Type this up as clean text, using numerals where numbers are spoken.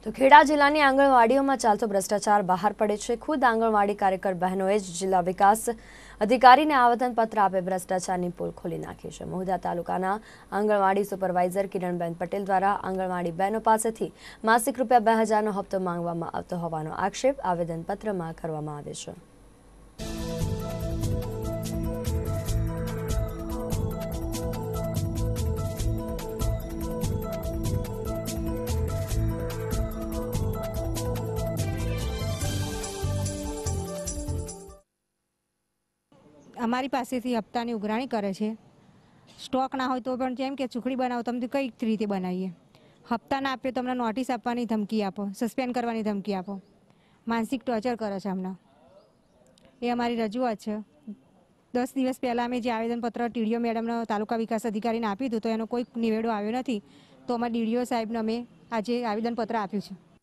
તો ખેડા જિલ્લાની આંગણવાડીઓમાં ચાલતો ભ્રષ્ટાચાર બહાર પડે છે। ખુદ આંગણવાડી કાર્યકર બહેનોએ જ જિલ્લા વિકાસ અધિકારીને આવેદનપત્ર આપી ભ્રષ્ટાચારની પોલ ખોલી નાખી છે। મહુધા તાલુકાના આંગણવાડી સુપરવાઇઝર કિરણબેન પટેલ દ્વારા આંગણવાડી બહેનો પાસેથી માસિક ₹2000નો હપ્તો માંગવામાં આવતો હોવાનો આક્ષેપ આવેદનપત્રમાં કરવામાં આવ્યો છે। અમારી પાસેથી હપ્તાની ઉઘરાણી કરે છે। સ્ટોક ના હોય તો પણ જેમ કે ચૂકડી બનાવો તમે કઈ રીતે બનાવીએ, હપ્તા ના આપે તો અમને નોટિસ આપવાની ધમકી આપો, સસ્પેન્ડ કરવાની ધમકી આપો, માનસિક ટોર્ચર કરે છે અમને। એ અમારી રજૂઆત છે। 10 દિવસ પહેલાં અમે જે આવેદનપત્ર ટીડીઓ મેડમને તાલુકા વિકાસ અધિકારીને આપ્યું હતું તો એનો કોઈ નિવેડો આવ્યો નથી, તો અમારા ડીડીઓ સાહેબને અમે આજે આવેદનપત્ર આપ્યું છે।